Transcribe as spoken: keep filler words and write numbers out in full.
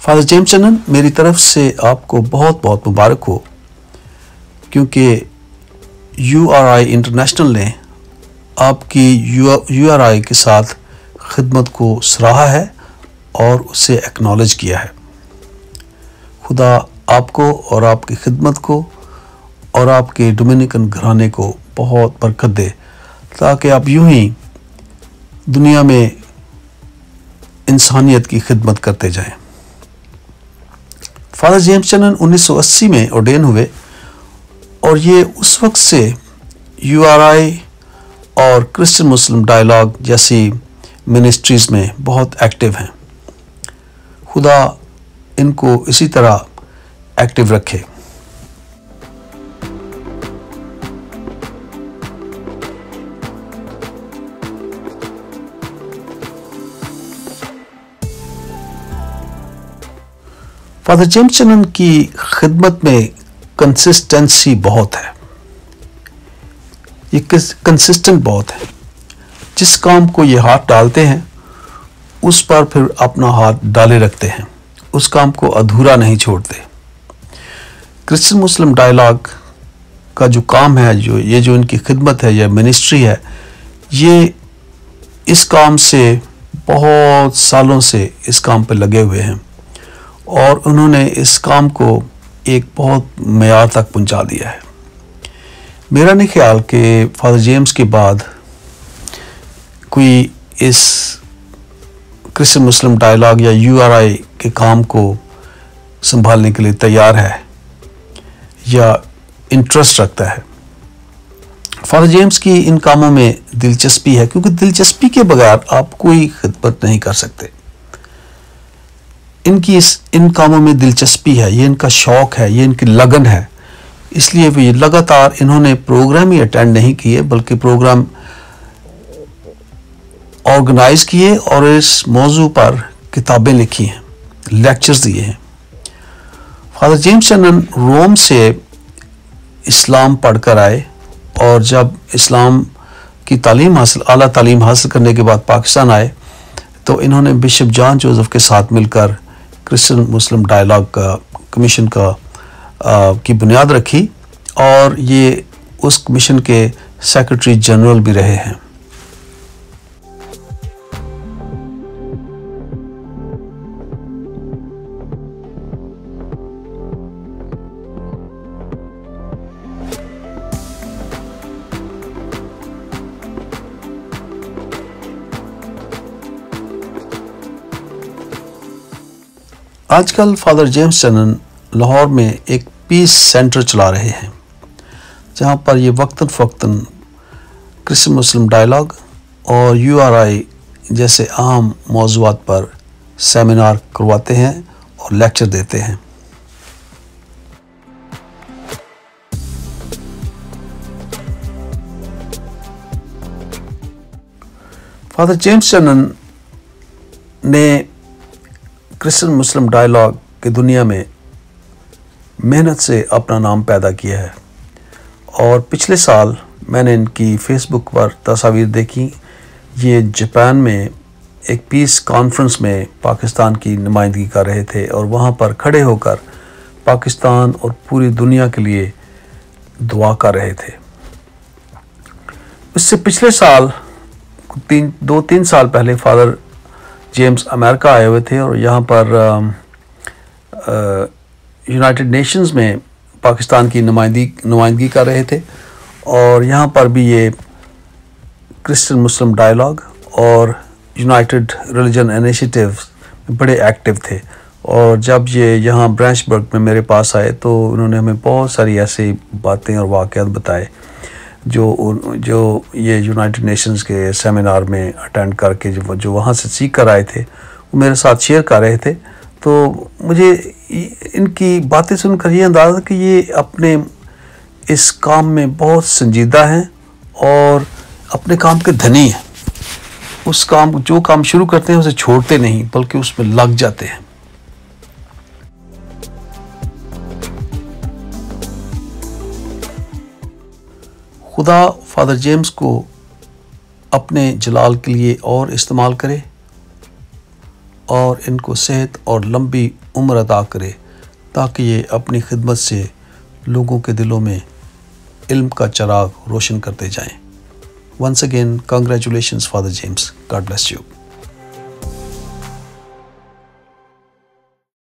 Father James چنن، میری طرف سے آپ کو بہت بہت مبارک ہو، کیونکہ یو آر آئی انٹرنیشنل نے آپ کی یو آر آئی کے ساتھ خدمت کو سراہا ہے اور اسے ایکنالج کیا ہے۔ خدا آپ کو اور آپ کی خدمت کو اور آپ کے ڈومینیکن گھرانے کو بہت برکت دے، تاکہ آپ یوں ہی دنیا میں انسانیت کی خدمت کرتے جائیں۔ فادر جیمز چنن انیس سو اسی میں ordain ہوئے اور یہ اس وقت سے یو آر آئی اور کرسچن مسلم ڈائلاگ جیسی منسٹریز میں بہت ایکٹیو ہیں۔ خدا ان کو اسی طرح ایکٹیو رکھے۔ فادر جیمز چنن کی خدمت میں کنسسٹنسی بہت ہے، یہ کنسسٹنٹ بہت ہے۔ جس کام کو یہ ہاتھ ڈالتے ہیں اس پر پھر اپنا ہاتھ ڈالے رکھتے ہیں، اس کام کو ادھورا نہیں چھوڑتے۔ کرسچن مسلم ڈائلاگ کا جو کام ہے، جو یہ جو ان کی خدمت ہے، یہ منسٹری ہے، یہ اس کام سے بہت سالوں سے اس کام پہ لگے ہوئے ہیں اور انہوں نے اس کام کو ایک بہت معیار تک پہنچا دیا ہے۔ میرا نہیں خیال کہ فادر جیمز کے بعد کوئی اس کرسچن مسلم ڈائلاگ یا یو آر آئی کے کام کو سنبھالنے کے لیے تیار ہے یا انٹرسٹ رکھتا ہے۔ فادر جیمز کی ان کاموں میں دلچسپی ہے، کیونکہ دلچسپی کے بغیر آپ کوئی خدمت نہیں کر سکتے۔ ان کی اس ان کاموں میں دلچسپی ہے، یہ ان کا شوق ہے، یہ ان کی لگن ہے، اس لیے وہ یہ لگاتار انہوں نے پروگرام ہی اٹینڈ نہیں کیے بلکہ پروگرام آرگنائز کیے اور اس موضوع پر کتابیں لکھی ہیں، لیکچرز دیے ہیں۔ فادر جیمز چنن روم سے اسلام پڑھ کر آئے اور جب اسلام کی تعلیم حاصل اعلیٰ تعلیم حاصل کرنے کے بعد پاکستان آئے تو انہوں نے بشپ جان جوزف کے ساتھ مل کر کرسچن مسلم ڈائلاگ کا کمیشن کا آ, کی بنیاد رکھی اور یہ اس کمیشن کے سیکرٹری جنرل بھی رہے ہیں۔ آج کل فادر جیمز چنن لاہور میں ایک پیس سینٹر چلا رہے ہیں، جہاں پر یہ وقتاً فوقتاً کرسچن مسلم ڈائلاگ اور یو آر آئی جیسے اہم موضوعات پر سیمینار کرواتے ہیں اور لیکچر دیتے ہیں۔ فادر جیمز چنن نے کرسچن مسلم ڈائلاگ کی دنیا میں محنت سے اپنا نام پیدا کیا ہے اور پچھلے سال میں نے ان کی فیس بک پر تصاویر دیکھی۔ یہ جاپان میں ایک پیس کانفرنس میں پاکستان کی نمائندگی کر رہے تھے اور وہاں پر کھڑے ہو کر پاکستان اور پوری دنیا کے لیے دعا کر رہے تھے۔ اس سے پچھلے سال تین دو تین سال پہلے فادر جیمز امریکہ آئے ہوئے تھے اور یہاں پر یونائٹڈ نیشنز میں پاکستان کی نمائندگی نمائندگی کر رہے تھے اور یہاں پر بھی یہ کرسچن مسلم ڈائلاگ اور یونائٹڈ ریلیجن انیشیٹیو میں بڑے ایکٹیو تھے، اور جب یہ یہاں برانچ برگ میں میرے پاس آئے تو انہوں نے ہمیں بہت ساری ایسی باتیں اور واقعات بتائے جو جو یہ یونائٹڈ نیشنز کے سیمینار میں اٹینڈ کر کے جو جو وہاں سے سیکھ کر آئے تھے وہ میرے ساتھ شیئر کر رہے تھے۔ تو مجھے ان کی باتیں سن کر یہ اندازہ کہ یہ اپنے اس کام میں بہت سنجیدہ ہیں اور اپنے کام کے دھنی ہیں۔ اس کام جو کام شروع کرتے ہیں اسے چھوڑتے نہیں بلکہ اس میں لگ جاتے ہیں۔ خدا فادر جیمز کو اپنے جلال کے لیے اور استعمال کرے اور ان کو صحت اور لمبی عمر عطا کرے تاکہ یہ اپنی خدمت سے لوگوں کے دلوں میں علم کا چراغ روشن کرتے جائیں. Once again, congratulations, Father James. God bless you.